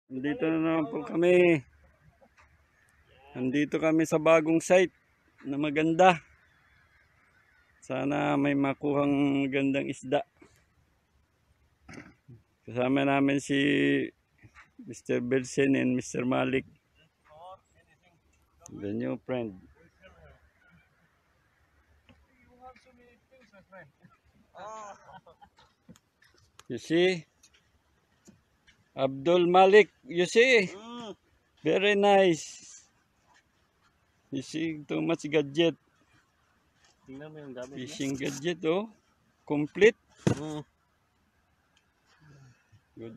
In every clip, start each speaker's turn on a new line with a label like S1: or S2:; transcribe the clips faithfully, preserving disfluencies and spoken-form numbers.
S1: Nandito na naman po kami. Nandito kami sa bagong site na maganda. Sana may makuhang gandang isda. Kasama namin si Mister Belsen and Mister Malik. The new friend. You see? Abdul Malik, you see? Very nice. You see too much gadget.
S2: Tingnan mo yung gamit niya.
S1: Fishing gadget, oh. Complete.
S2: Mm.
S1: Good.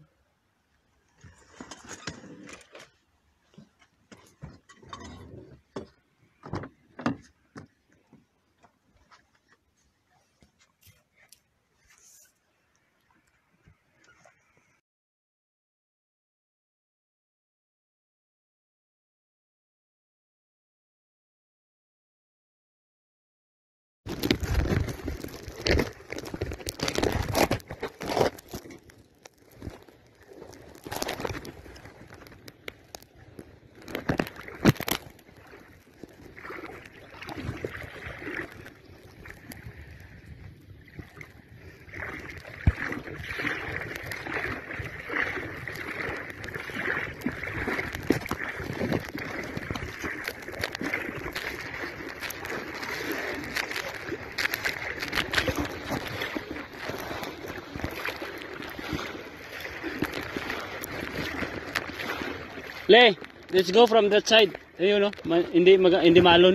S2: Le, let's go from that side. Ayun no, ma hindi mag hindi maalon.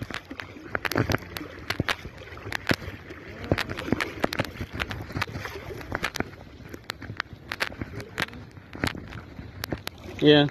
S2: Yeah.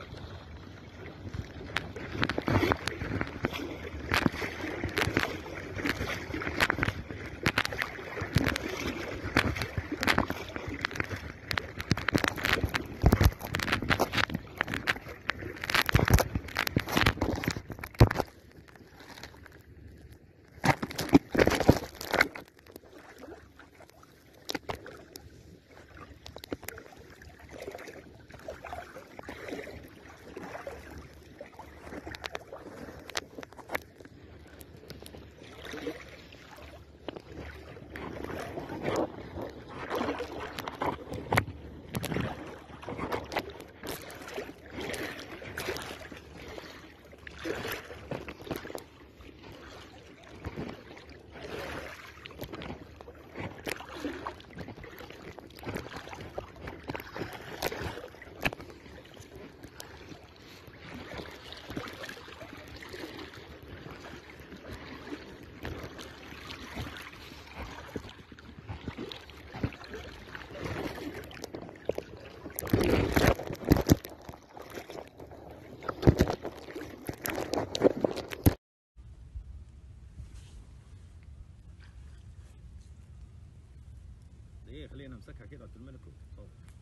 S3: ايه خلينا نمسكها كده قلت الملك